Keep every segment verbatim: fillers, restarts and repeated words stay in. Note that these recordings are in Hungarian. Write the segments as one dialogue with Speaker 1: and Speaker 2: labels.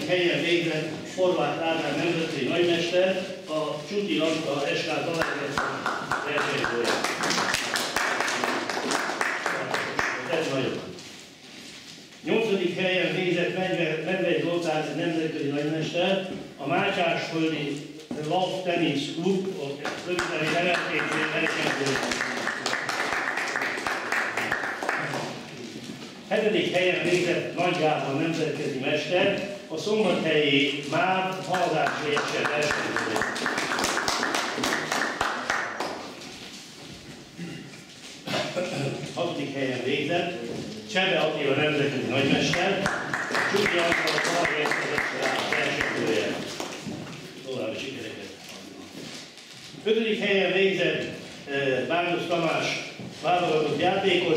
Speaker 1: harmadik helyen végzett Horváth Ádám nemzetközi nagymester, a Csuti Antal es ká Zalaegerszeg versenyzője. Ez nagyon. nyolcadik helyen végzett Medvei Zoltán nemzetközi nagymester, a Mátyásföldi Love Tennis Klub, röviden em el té cé versenyzője. Hetedik helyen végzett Nagy Gábor nemzetközi mester, a szombathelyi MÁV haladási egyszer versenyzője. Hatodik helyen végzett Csebe Attila nemzetközi nagymester, a Csuti Antal Zalaegerszeg versenyzője. További sikereket. Ötödik helyen végzett Bándos Tamás válogatott játékos,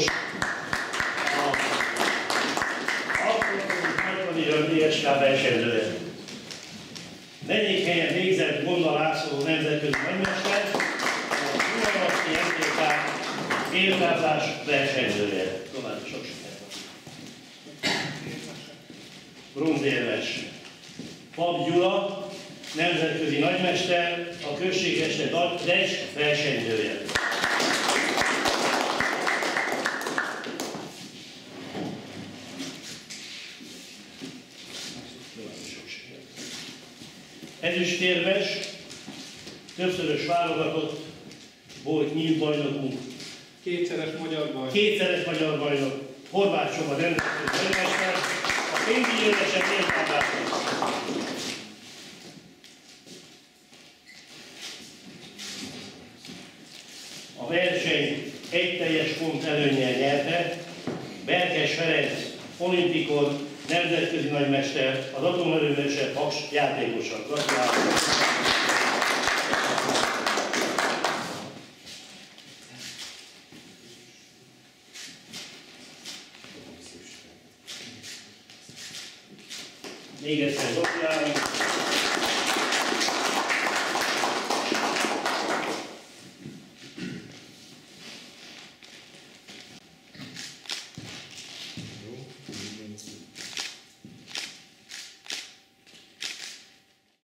Speaker 1: a dé es ká versenyzője. Negyedik helyen végzett Gonda László nemzetközi nagymester, a Dunaharaszti em té ká éltáblás versenyzője. További sok sikert. Bronzérmes Pap Gyula nemzetközi nagymester, a községeste Dres versenyzője. Ezüstérmes, többszörös válogatott volt nyílt bajnokunk.
Speaker 2: Kétszeres magyar bajnok.
Speaker 1: Kétszeres magyar bajnok. Horváth Csaba nemzetközi nagymester, a pénzügyőresek éltáblások. A verseny egy teljes pont előnnyel nyerte Berkes Ferenc olimpikon nemzetközi nagymester, az atomerőművesek Paks játékosak. Gratulálok! Még egyszer gratulálok!